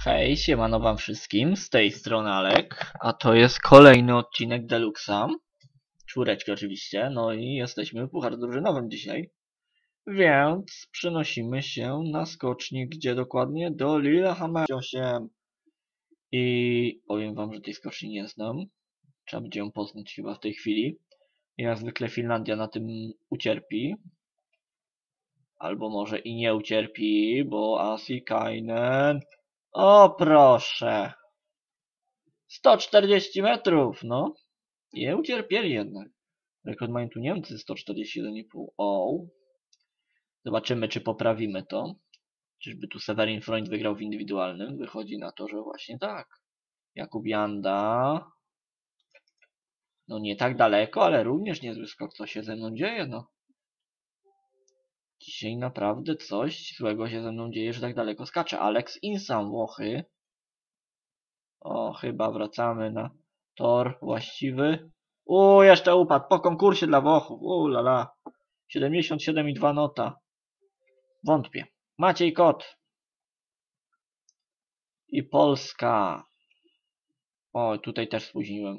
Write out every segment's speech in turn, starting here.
Hej, siemano wam wszystkim, z tej strony Alek, a to jest kolejny odcinek Deluxa, czwóreczki oczywiście, no i jesteśmy w puchar drużynowym dzisiaj, więc przenosimy się na skocznik, gdzie dokładnie do Lillehammer 8 i powiem wam, że tej skoczni nie znam, trzeba będzie ją poznać chyba w tej chwili, jak zwykle Finlandia na tym ucierpi, albo może i nie ucierpi, bo Asikainen, o proszę! 140 metrów, no. Nie ucierpieli jednak. Rekord mają tu Niemcy 141,5. O. Zobaczymy, czy poprawimy to. Czyżby tu Severin Freund wygrał w indywidualnym? Wychodzi na to, że właśnie tak. Jakub Janda. No nie tak daleko, ale również niezły skok. Co się ze mną dzieje, no. Dzisiaj naprawdę coś złego się ze mną dzieje, że tak daleko skacze. Alex Insam, Włochy. O, chyba wracamy na tor właściwy. Jeszcze upadł po konkursie dla Włochów. Lala. 77,2 nota. Wątpię. Maciej Kot. I Polska. O, tutaj też spóźniłem.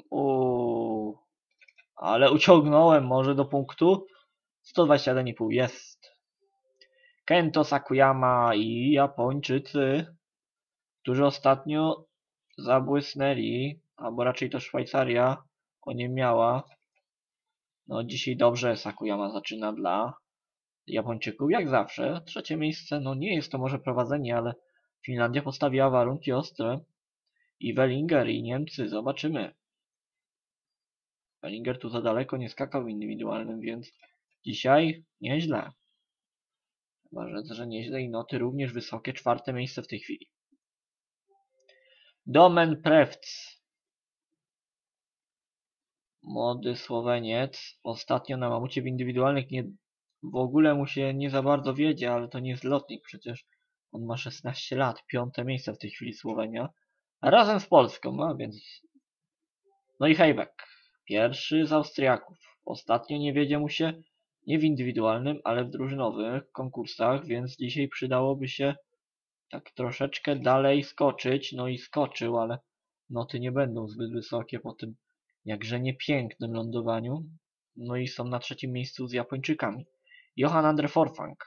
Ale uciągnąłem może do punktu. 121,5 jest. Kento Sakuyama i Japończycy, którzy ostatnio zabłysnęli, albo raczej to Szwajcaria oniemiała. No dzisiaj dobrze Sakuyama zaczyna dla Japończyków, jak zawsze. Trzecie miejsce, no nie jest to może prowadzenie, ale Finlandia postawiła warunki ostre. I Wellinger i Niemcy, zobaczymy. Wellinger tu za daleko nie skakał w indywidualnym, więc dzisiaj nieźle. Chyba, że nieźle i noty również wysokie, czwarte miejsce w tej chwili. Domen Prevc. Młody Słoweniec. Ostatnio na mamucie w indywidualnych w ogóle mu się nie za bardzo wiedzie, ale to nie jest lotnik przecież. On ma 16 lat, piąte miejsce w tej chwili Słowenia. A razem z Polską, no więc... No i Hejbek. Pierwszy z Austriaków. Ostatnio nie wiedzie mu się nie w indywidualnym, ale w drużynowych konkursach, więc dzisiaj przydałoby się tak troszeczkę dalej skoczyć. No i skoczył, ale noty nie będą zbyt wysokie po tym jakże niepięknym lądowaniu. No i są na trzecim miejscu z Japończykami. Johan Andre Forfang.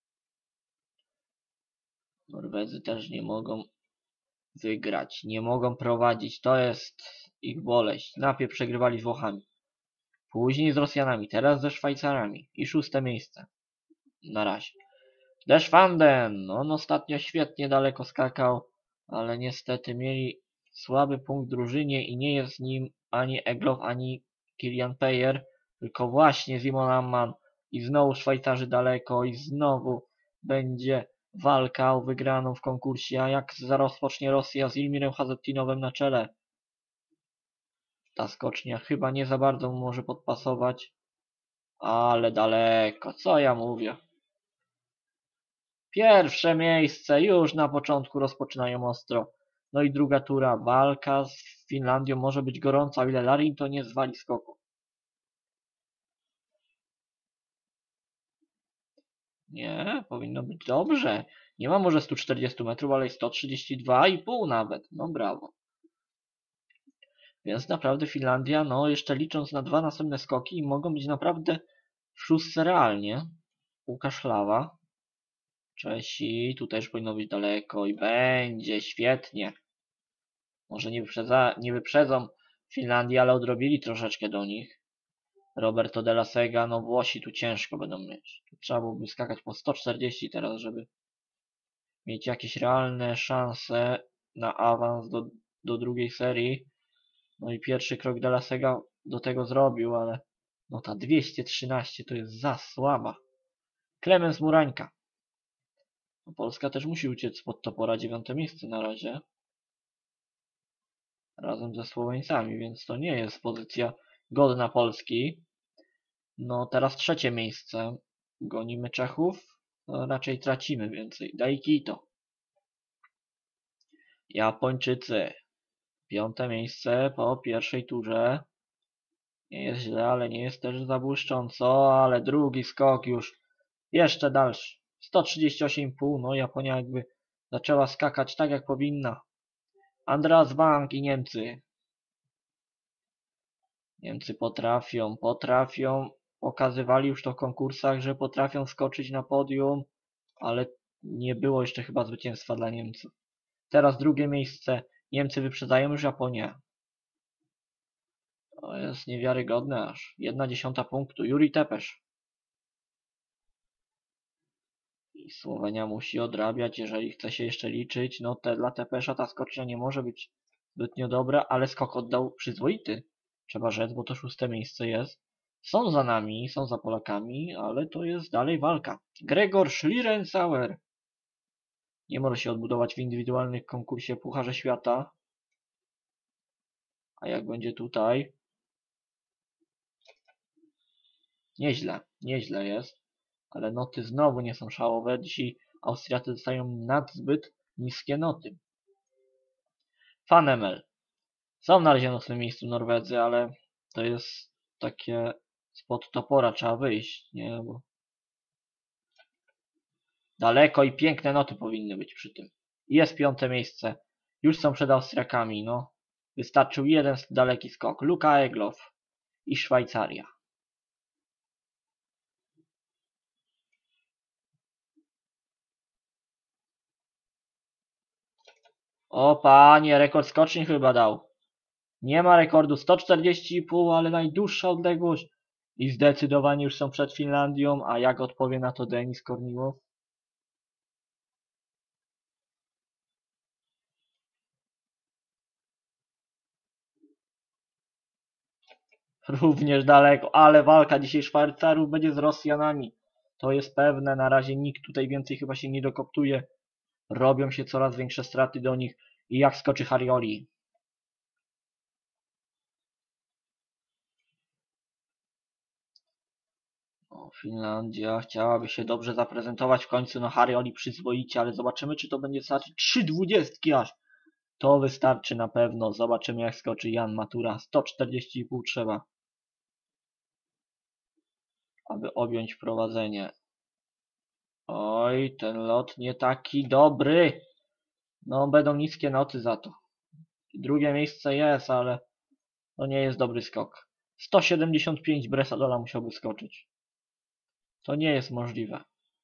Norwedzy też nie mogą wygrać, nie mogą prowadzić. To jest ich boleść. Najpierw przegrywali z Włochami. Później z Rosjanami, teraz ze Szwajcarami. I szóste miejsce. Na razie. Deschwanden, on ostatnio świetnie daleko skakał, ale niestety mieli słaby punkt w drużynie i nie jest nim ani Egloff, ani Kilian Payer, tylko właśnie Simon Amman. I znowu Szwajcarzy daleko i znowu będzie walka o wygraną w konkursie, a jak rozpocznie Rosja z Ilmirem Hazettinowem na czele. Ta skocznia chyba nie za bardzo może podpasować, ale daleko, co ja mówię. Pierwsze miejsce, już na początku rozpoczynają ostro. No i druga tura, walka z Finlandią może być gorąca, o ile Larin to nie zwali skoku. Nie, powinno być dobrze. Nie ma może 140 metrów, ale 132,5 nawet. No brawo. Więc naprawdę Finlandia, no jeszcze licząc na dwa następne skoki, mogą być naprawdę w szóstce realnie. Łukasz Lawa. Czesi, tu też powinno być daleko i będzie świetnie. Może nie wyprzedzą Finlandii, ale odrobili troszeczkę do nich. Roberto Della Sega, no Włosi tu ciężko będą mieć. Tu trzeba byłoby skakać po 140 teraz, żeby mieć jakieś realne szanse na awans do drugiej serii. No i pierwszy krok Della Sega do tego zrobił, ale no ta 213 to jest za słaba. Klemens Murańka. No Polska też musi uciec spod topora, 9. miejsce na razie. Razem ze Słoweńcami, więc to nie jest pozycja godna Polski. No teraz trzecie miejsce. Gonimy Czechów? No, raczej tracimy więcej. Daikito. Japończycy. 5. miejsce po pierwszej turze. Nie jest źle, ale nie jest też zabłyszcząco, ale drugi skok już jeszcze dalszy. 138,5. No Japonia jakby zaczęła skakać tak jak powinna. Andras Bank i Niemcy. Niemcy potrafią. Pokazywali już to w konkursach, że potrafią skoczyć na podium, ale nie było jeszcze chyba zwycięstwa dla Niemców. Teraz drugie miejsce. Niemcy wyprzedzają już Japonię. To jest niewiarygodne aż. 1/10 punktu. Juri Tepesz. I Słowenia musi odrabiać, jeżeli chce się jeszcze liczyć. No dla Tepesza ta skocznia nie może być zbytnio dobra, ale skok oddał przyzwoity. Trzeba rzec, bo to 6. miejsce jest. Są za nami, są za Polakami, ale to jest dalej walka. Gregor Schlierenzauer nie może się odbudować w indywidualnym konkursie Pucharze Świata. A jak będzie tutaj? Nieźle jest. Ale noty znowu nie są szałowe. Dzisiaj Austriacy dostają nadzbyt niskie noty. Fanemel. Są na razie na 8. miejscu Norwedzy, ale to jest takie spod topora trzeba wyjść, nie? Bo daleko i piękne noty powinny być przy tym. Jest 5. miejsce. Już są przed Austriakami, no. Wystarczył jeden daleki skok. Luka Egloff i Szwajcaria. O panie, rekord skoczni chyba dał. Nie ma rekordu, 140,5, ale najdłuższa odległość. I zdecydowanie już są przed Finlandią, a jak odpowie na to Denis Korniłow? Również daleko, ale walka dzisiaj Szwajcarów będzie z Rosjanami. To jest pewne, na razie nikt tutaj więcej chyba się nie dokoptuje. Robią się coraz większe straty do nich. I jak skoczy Harioli? O, Finlandia chciałaby się dobrze zaprezentować w końcu. No Harioli przyzwoicie, ale zobaczymy, czy to będzie starczyć. 3,20 aż. To wystarczy na pewno. Zobaczymy, jak skoczy Jan Matura. 140,5 trzeba, aby objąć prowadzenie. Oj, ten lot nie taki dobry. No, będą niskie noty za to. Drugie miejsce jest, ale to nie jest dobry skok. 175 Bresadola musiałby skoczyć. To nie jest możliwe.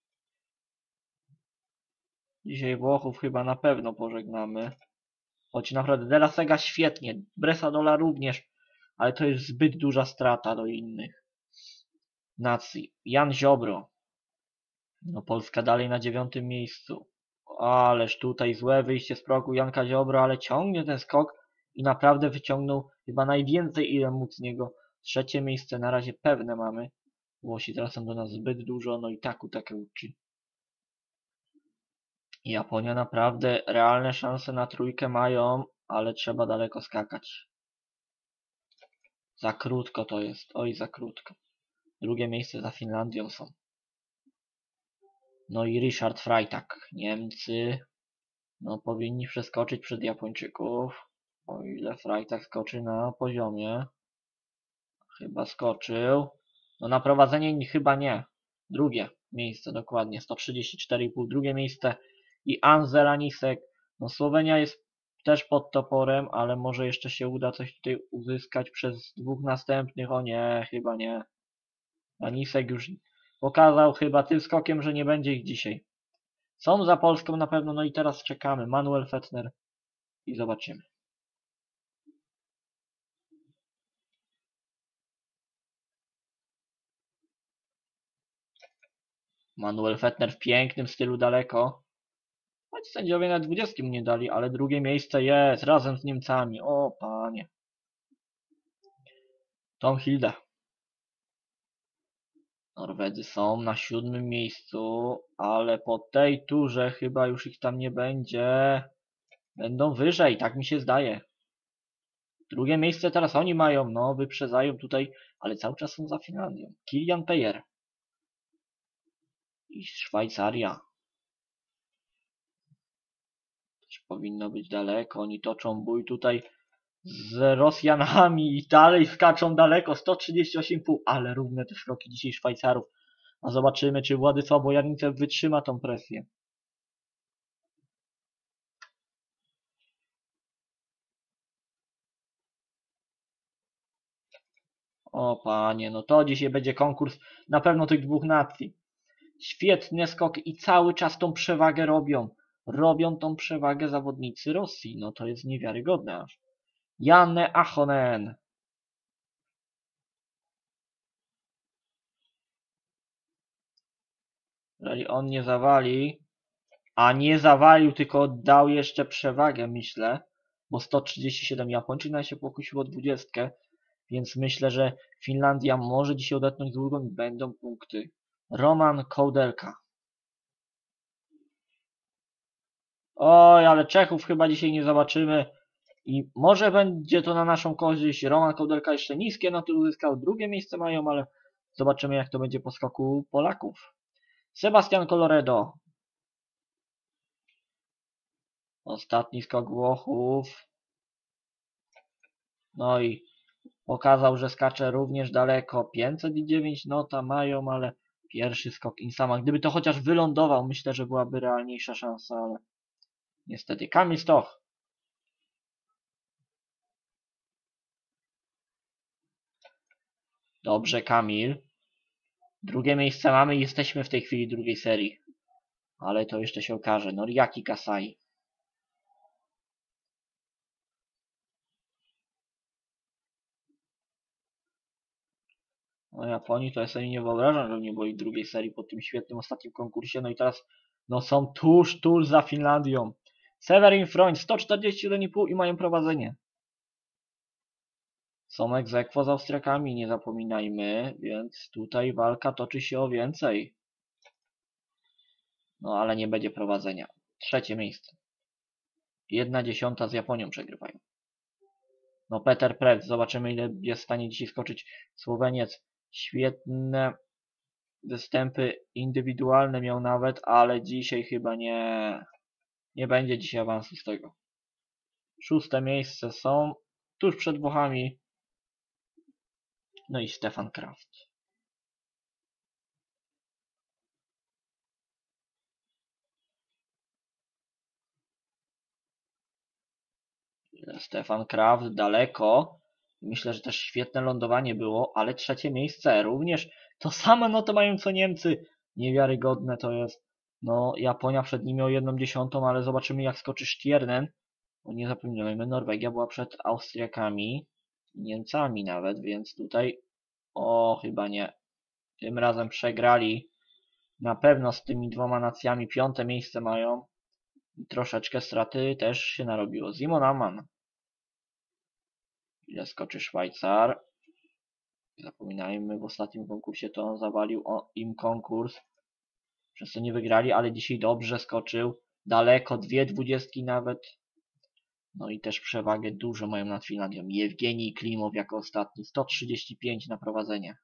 Dzisiaj Włochów chyba na pewno pożegnamy. Choć naprawdę De La Sega świetnie. Bresadola również. Ale to jest zbyt duża strata do innych nacji. Jan Ziobro. No Polska dalej na 9. miejscu. Ależ tutaj złe wyjście z progu Janka Ziobro, ale ciągnie ten skok i naprawdę wyciągnął chyba najwięcej, ile mógł z niego. 3. miejsce na razie pewne mamy. Włosi teraz są do nas zbyt dużo, no i Taku Takeuchi. Japonia naprawdę realne szanse na trójkę mają, ale trzeba daleko skakać. Za krótko to jest, oj za krótko. Drugie miejsce za Finlandią są. No i Richard Freitag. Niemcy no powinni przeskoczyć przed Japończyków. O ile Freitag skoczy na poziomie. Chyba skoczył. No na prowadzenie chyba nie. Drugie miejsce dokładnie. 134,5. Drugie miejsce. I Anzel Anisek. No Słowenia jest też pod toporem, ale może jeszcze się uda coś tutaj uzyskać przez dwóch następnych. O nie, chyba nie. Anisek już pokazał chyba tym skokiem, że nie będzie ich dzisiaj. Są za Polską na pewno, no i teraz czekamy. Manuel Fettner i zobaczymy. Manuel Fettner w pięknym stylu daleko. Choć sędziowie na 20 nie dali, ale drugie miejsce jest razem z Niemcami. O panie. Tom Hilde. Norwedzy są na 7. miejscu, ale po tej turze chyba już ich tam nie będzie. Będą wyżej, tak mi się zdaje. Drugie miejsce teraz oni mają, no wyprzedzają tutaj, ale cały czas są za Finlandią. Kilian Peyer. I Szwajcaria. Też powinno być daleko, oni toczą bój tutaj z Rosjanami i dalej skaczą daleko, 138,5, ale równe te szroki dzisiaj Szwajcarów. A zobaczymy, czy Władysław Bojarnicew wytrzyma tą presję. O panie, no to dzisiaj będzie konkurs na pewno tych dwóch nacji. Świetny skok i cały czas tą przewagę robią. Robią tą przewagę zawodnicy Rosji. No to jest niewiarygodne aż. Janne Ahonen. Jeżeli on nie zawali, a nie zawalił, tylko dał jeszcze przewagę, myślę, bo 137 Japończyk na się pokusił o 20, więc myślę, że Finlandia może dzisiaj odetchnąć drugą i będą punkty. Roman Kołdelka. Oj, ale Czechów chyba dzisiaj nie zobaczymy. I może będzie to na naszą korzyść. Roman Kołdelka jeszcze niskie noty uzyskał. Drugie miejsce mają, ale zobaczymy jak to będzie po skoku Polaków. Sebastian Coloredo. Ostatni skok Włochów. No i pokazał, że skacze również daleko. 509 nota mają, ale pierwszy skok Insama. Gdyby to chociaż wylądował, myślę, że byłaby realniejsza szansa, ale niestety. Kamil Stoch. Dobrze, Kamil. Drugie miejsce mamy i jesteśmy w tej chwili drugiej serii. Ale to jeszcze się okaże. Noriaki Kasai. No Japonii to ja sobie nie wyobrażam, że nie byli drugiej serii po tym świetnym ostatnim konkursie. No i teraz no są tuż za Finlandią. Severin Freund 141,5 i mają prowadzenie. Są ex aequo z Austriakami, nie zapominajmy, więc tutaj walka toczy się o więcej. No ale nie będzie prowadzenia. Trzecie miejsce. 1/10 z Japonią przegrywają. No Peter Prec, zobaczymy ile jest w stanie dzisiaj skoczyć Słoweniec. Świetne występy indywidualne miał nawet, ale dzisiaj chyba nie będzie dzisiaj awansu z tego. Szóste miejsce są tuż przed Włochami. No i Stefan Kraft. Stefan Kraft daleko. Myślę, że też świetne lądowanie było, ale trzecie miejsce również to same noty mają co Niemcy. Niewiarygodne to jest. No, Japonia przed nimi o 1/10, ale zobaczymy jak skoczy Stiernen. Bo nie zapominajmy, Norwegia była przed Austriakami, Niemcami nawet, więc tutaj chyba nie. Tym razem przegrali. Na pewno z tymi dwoma nacjami piąte miejsce mają. I troszeczkę straty też się narobiło. Simon Ammann. Ile skoczy Szwajcar? Nie zapominajmy, w ostatnim konkursie to on zawalił im konkurs. Przez co nie wygrali, ale dzisiaj dobrze skoczył. Daleko, 2/20 nawet. No i też przewagę dużo mają nad Finlandią. Jewgenij Klimow jako ostatni. 135 na prowadzenie.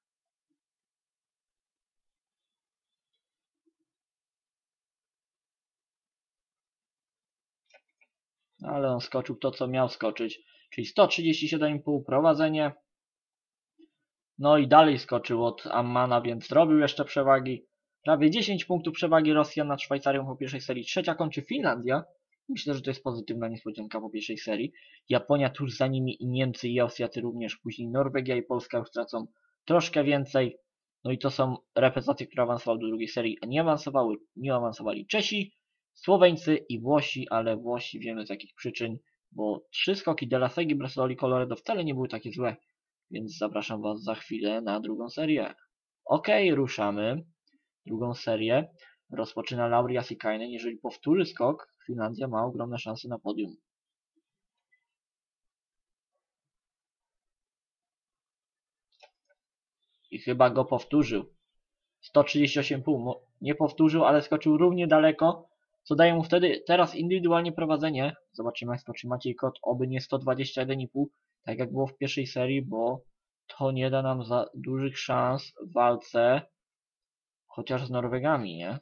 Ale on skoczył to, co miał skoczyć. Czyli 137,5 prowadzenie. No i dalej skoczył od Ammana, więc robił jeszcze przewagi. Prawie 10 punktów przewagi Rosjan nad Szwajcarią po pierwszej serii. Trzecia kończy Finlandia. Myślę, że to jest pozytywna niespodzianka po pierwszej serii. Japonia tuż za nimi i Niemcy i Austriacy również. Później Norwegia i Polska już tracą troszkę więcej. No i to są reprezentacje, które awansowały do drugiej serii, a nie awansowali Czesi, Słoweńcy i Włosi, ale Włosi wiemy z jakich przyczyn, bo 3 skoki De La Segui, Bressolli, Coloredo wcale nie były takie złe. Więc zapraszam Was za chwilę na drugą serię. Okej, ruszamy. Drugą serię rozpoczyna Lauri Jasikainen. Jeżeli powtórzy skok, Finlandia ma ogromne szanse na podium. I chyba go powtórzył. 138,5. Nie powtórzył, ale skoczył równie daleko, co daje mu wtedy teraz indywidualnie prowadzenie. Zobaczymy jak skoczy Maciej Kot. Oby nie 121,5, tak jak było w pierwszej serii, bo to nie da nam za dużych szans w walce, chociaż z Norwegami, nie?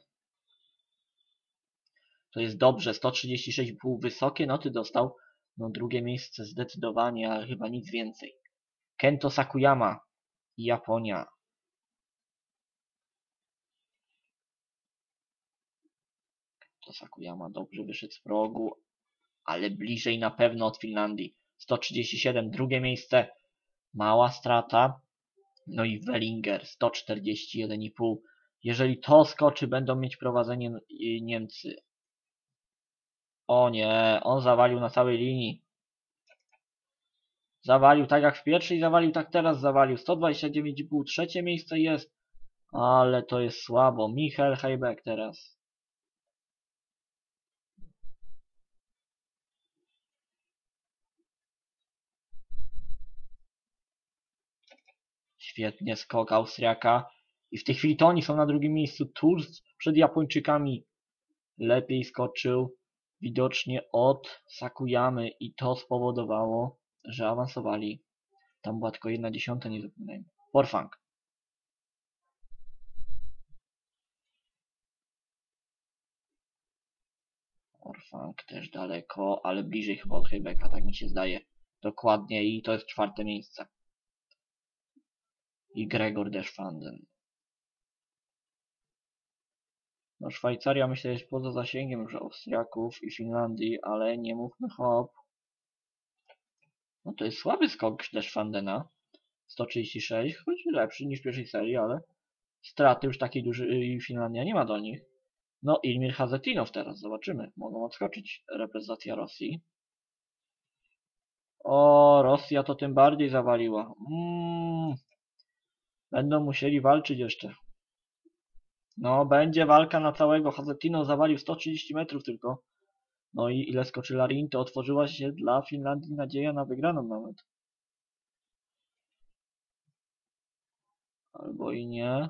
To jest dobrze, 136,5 wysokie noty dostał. No drugie miejsce zdecydowanie, ale chyba nic więcej. Kento Sakuyama i Japonia. Kento Sakuyama dobrze wyszedł z progu, ale bliżej na pewno od Finlandii. 137, drugie miejsce. Mała strata. No i Wellinger 141,5. Jeżeli to skoczy, będą mieć prowadzenie Niemcy. O nie, on zawalił na całej linii. Zawalił tak jak w pierwszej, zawalił tak teraz zawalił. 129,5. Trzecie miejsce jest. Ale to jest słabo. Michael Heibeck teraz. Świetnie skok Austriaka. I w tej chwili to oni są na drugim miejscu. Tours przed Japończykami lepiej skoczył. Widocznie od Sakuyamy i to spowodowało, że awansowali. Tam była tylko 1/10, nie zapominajmy. Forfang. Forfang też daleko, ale bliżej chyba od Heibecka, tak mi się zdaje. Dokładnie i to jest czwarte miejsce. I Gregor Deschwanden. No Szwajcaria myślę jest poza zasięgiem już Austriaków i Finlandii, ale nie mówmy hop. No to jest słaby skok Deschwandena. 136, choć lepszy niż w pierwszej serii, ale straty już takiej dużej Finlandia nie ma do nich. No Ilmir Hazetinow teraz, zobaczymy. Mogą odskoczyć reprezentacja Rosji. O, Rosja to tym bardziej zawaliła. Będą musieli walczyć jeszcze. No, będzie walka na całego. Hazetinow zawalił 130 metrów tylko. No i ile skoczy Larin, to otworzyła się dla Finlandii nadzieja na wygraną nawet. Albo i nie.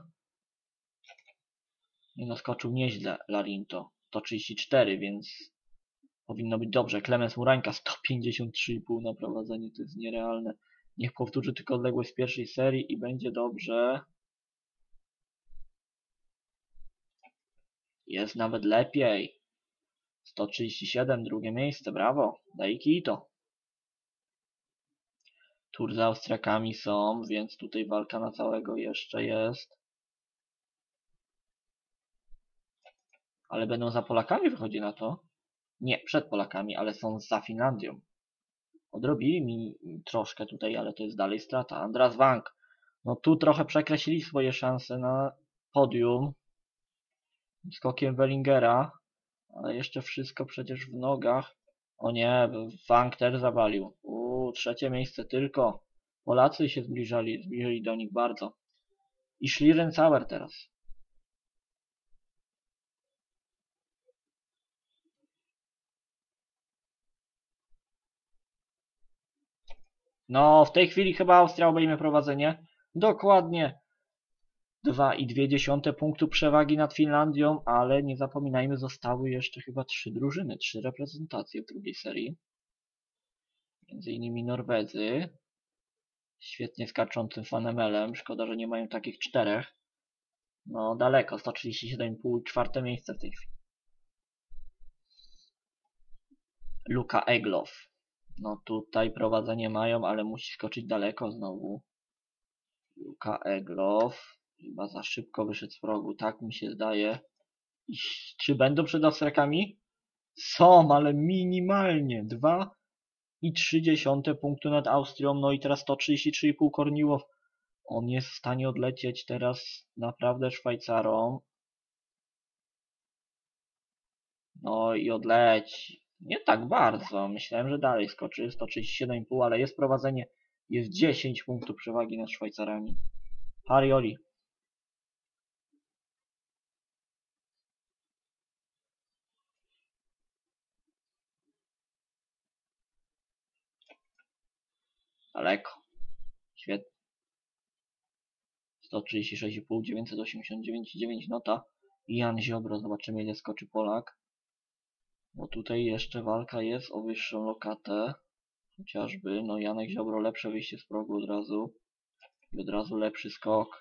Nie no, skoczył nieźle Larinto. 134, więc powinno być dobrze. Klemens Murańka 153,5 na prowadzenie, to jest nierealne. Niech powtórzy tylko odległość z pierwszej serii i będzie dobrze. Jest nawet lepiej. 137, drugie miejsce, brawo. Daiki to. Tur z Austriakami są, więc tutaj walka na całego jeszcze jest. Ale będą za Polakami, wychodzi na to. Nie, przed Polakami, ale są za Finlandią. Odrobili mi troszkę tutaj, ale to jest dalej strata. Andras Wang. No tu trochę przekreślili swoje szanse na podium. Skokiem Wellingera. Ale jeszcze wszystko przecież w nogach. O nie, Wang też zawalił. Trzecie miejsce tylko. Polacy się zbliżyli do nich bardzo. I Schlierencauer teraz. No, w tej chwili chyba Austria obejmie prowadzenie. Dokładnie 2,2 punktu przewagi nad Finlandią, ale nie zapominajmy, zostały jeszcze chyba 3 drużyny, 3 reprezentacje w drugiej serii. Między innymi Norwedzy. Świetnie skaczącym Fanemelem. Szkoda, że nie mają takich 4. No daleko, 137,5, czwarte miejsce w tej chwili. Luka Egloff. No tutaj prowadzenie mają, ale musi skoczyć daleko znowu. Luka Egloff. Chyba za szybko wyszedł z progu, tak mi się zdaje. I czy będą przed Austriakami? Są, ale minimalnie. 2,3 punktu nad Austrią. No i teraz 133,5 Korniłow. On jest w stanie odlecieć teraz naprawdę Szwajcarom. No i odleć. Nie tak bardzo. Myślałem, że dalej skoczy. 137,5, ale jest prowadzenie. Jest 10 punktów przewagi nad Szwajcarami. Harioli. Daleko. Świetnie. 136,5, 989,9 nota. I Jan Ziobro. Zobaczymy, ile skoczy Polak. Bo tutaj jeszcze walka jest o wyższą lokatę. Chociażby. No Janek Ziobro lepsze wyjście z progu od razu. I od razu lepszy skok.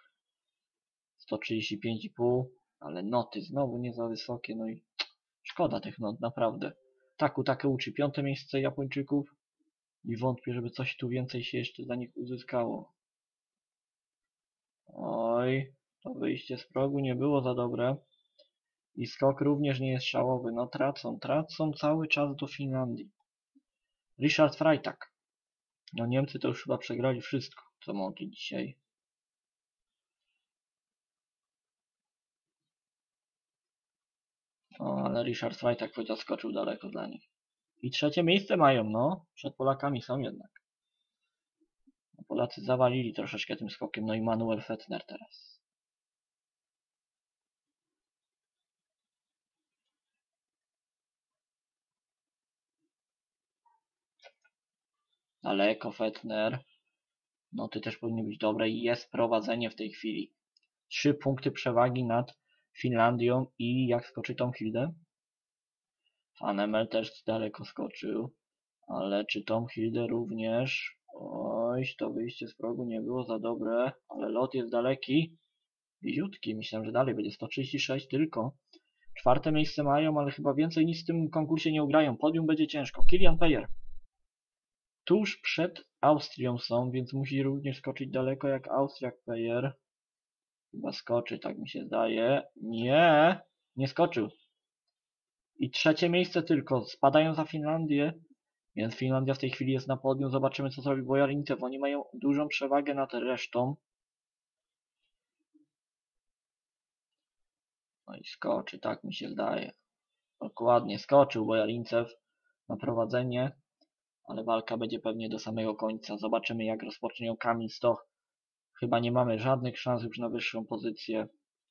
135,5. Ale noty znowu nie za wysokie. No i szkoda tych not, naprawdę. Takie uczy 5. miejsce Japończyków. I wątpię, żeby coś tu więcej się jeszcze za nich uzyskało. Oj, to wyjście z progu nie było za dobre. I skok również nie jest szałowy. No tracą cały czas do Finlandii. Richard Freitag. No Niemcy to już chyba przegrali wszystko, co mogli dzisiaj. O, ale Richard Frey tak powiedział, skoczył daleko dla nich. I trzecie miejsce mają, no. Przed Polakami są jednak. Polacy zawalili troszeczkę tym skokiem. No i Manuel Fettner teraz. Daleko Fettner. No ty też powinny być dobre i jest prowadzenie w tej chwili. 3 punkty przewagi nad Finlandią i jak skoczy Tom Hilde? Van Emel też daleko skoczył. Ale czy Tom Hilde również? Oj, to wyjście z progu nie było za dobre, ale lot jest daleki. Bliziutki, myślałem, że dalej będzie 136 tylko. 4. miejsce mają, ale chyba więcej nic w tym konkursie nie ugrają. Podium będzie ciężko. Kilian Payer. Tuż przed Austrią są, więc musi również skoczyć daleko jak Austriak Payer. Chyba skoczy, tak mi się zdaje. Nie, nie skoczył. I 3. miejsce tylko. Spadają za Finlandię. Więc Finlandia w tej chwili jest na podium. Zobaczymy, co zrobi Bojarincew. Oni mają dużą przewagę nad resztą. No i skoczy, tak mi się zdaje. Dokładnie, skoczył Bojarincew na prowadzenie. Ale walka będzie pewnie do samego końca. Zobaczymy, jak rozpocznie ją Kamil Stoch. Chyba nie mamy żadnych szans już na wyższą pozycję.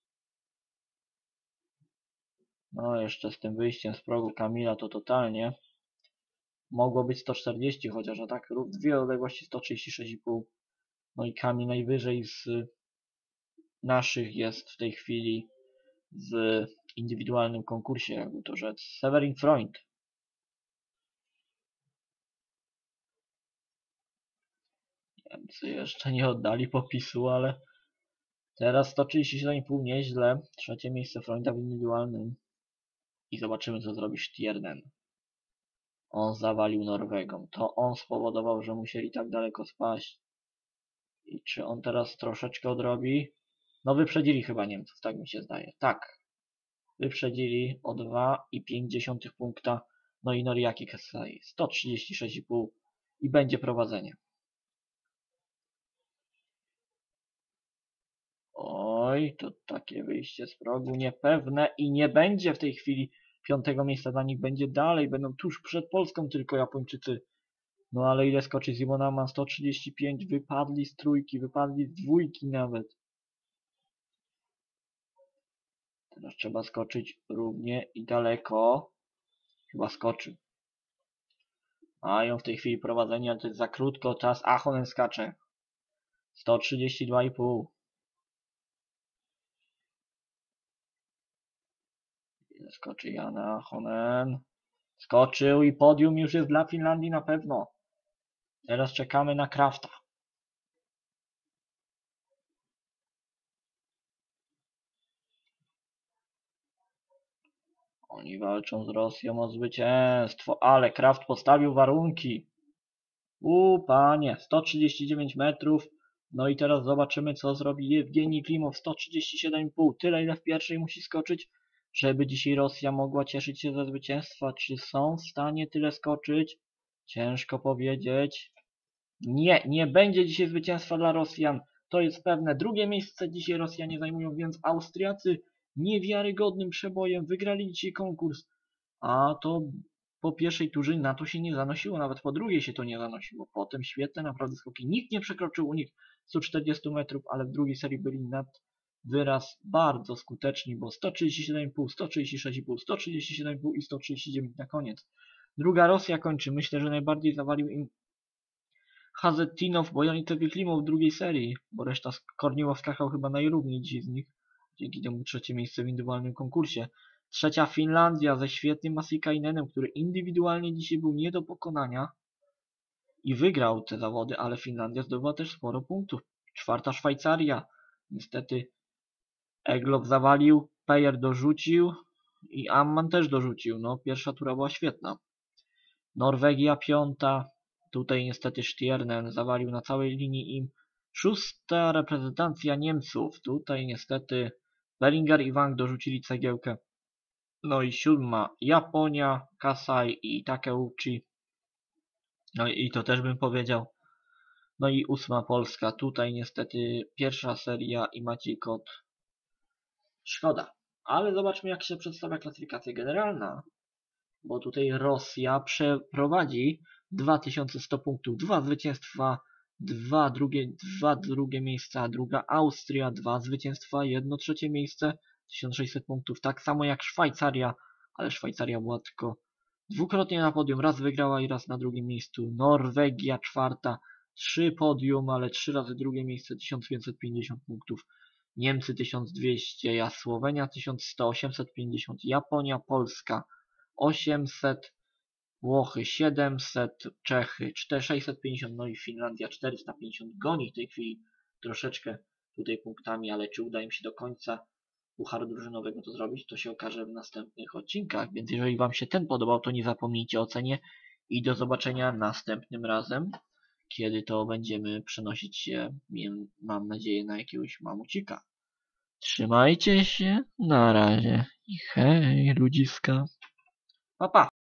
No jeszcze z tym wyjściem z progu Kamila to totalnie. Mogło być 140 chociaż, a tak dwie odległości 136,5. No i Kamil najwyżej z naszych jest w tej chwili w indywidualnym konkursie, jakby to rzec. Severin Freund. Niemcy jeszcze nie oddali popisu, ale teraz 137,5 nieźle. 3. miejsce Freunda w indywidualnym. I zobaczymy, co zrobi Stiernen. On zawalił Norwegom. To on spowodował, że musieli tak daleko spaść. I czy on teraz troszeczkę odrobi? No wyprzedzili chyba Niemców, tak mi się zdaje. Tak. Wyprzedzili o 2,5 punkta. No i Noriaki Kasai 136,5 i będzie prowadzenie. Oj, to takie wyjście z progu niepewne i nie będzie w tej chwili 5. miejsca dla nich, będzie dalej, będą tuż przed Polską tylko Japończycy. No ale ile skoczy Simonama? 135, wypadli z trójki, wypadli z dwójki nawet. Teraz trzeba skoczyć równie i daleko. Chyba skoczył. Mają w tej chwili prowadzenie, ale to jest za krótko czas. Ahonen skacze. 132,5. Skoczy Jan Ahonen. Skoczył i podium już jest dla Finlandii na pewno. Teraz czekamy na Krafta. Oni walczą z Rosją o zwycięstwo, ale Kraft postawił warunki. Panie, 139 metrów. No i teraz zobaczymy, co zrobi Jewgenij Klimow. 137,5. Tyle, ile w pierwszej musi skoczyć, żeby dzisiaj Rosja mogła cieszyć się ze zwycięstwa. Czy są w stanie tyle skoczyć? Ciężko powiedzieć. Nie będzie dzisiaj zwycięstwa dla Rosjan. To jest pewne. 2. miejsce dzisiaj Rosjanie zajmują, więc Austriacy niewiarygodnym przebojem wygrali dzisiaj konkurs. A to po pierwszej turze na to się nie zanosiło, nawet po drugiej się to nie zanosiło. Potem świetne naprawdę skoki. Nikt nie przekroczył u nich 140 metrów, ale w drugiej serii byli nad wyraz bardzo skuteczni, bo 137,5, 136,5, 137,5 i 139 na koniec. Druga Rosja kończy. Myślę, że najbardziej zawalił im Hazetinow, Bojanicew i Klimow w drugiej serii, bo reszta Korniłow skakał chyba najrówniej dzisiaj z nich. Dzięki temu 3. miejsce w indywidualnym konkursie. 3. Finlandia ze świetnym Masikainen, który indywidualnie dzisiaj był nie do pokonania i wygrał te zawody, ale Finlandia zdobyła też sporo punktów. 4. Szwajcaria. Niestety Eglow zawalił, Payer dorzucił i Amman też dorzucił. No, pierwsza tura była świetna. Norwegia 5. Tutaj niestety Stiernen zawalił na całej linii im. 6. reprezentacja Niemców. Tutaj niestety Bellinger i Wang dorzucili cegiełkę. No i 7. Japonia, Kasai i Takeuchi. No i to też bym powiedział. No i 8. Polska. Tutaj niestety pierwsza seria i Maciej Kot. Szkoda. Ale zobaczmy, jak się przedstawia klasyfikacja generalna. Bo tutaj Rosja przeprowadzi 2100 punktów, 2 zwycięstwa, 2 drugie miejsca, a druga Austria, 2 zwycięstwa, 1 trzecie miejsce, 1600 punktów. Tak samo jak Szwajcaria, ale Szwajcaria była tylko dwukrotnie na podium, raz wygrała i raz na drugim miejscu. Norwegia czwarta, 3 podium, ale 3 razy drugie miejsce, 1550 punktów. Niemcy 1200, a Słowenia 1100, 850, Japonia, Polska 800, Włochy 700, Czechy 650, no i Finlandia 450. Goni w tej chwili troszeczkę tutaj punktami, ale czy uda im się do końca pucharu drużynowego to zrobić, to się okaże w następnych odcinkach. Więc jeżeli Wam się ten podobał, to nie zapomnijcie o ocenie i do zobaczenia następnym razem, kiedy to będziemy przenosić się, mam nadzieję, na jakiegoś mamucika. Trzymajcie się, na razie i hej ludziska. Pa, pa.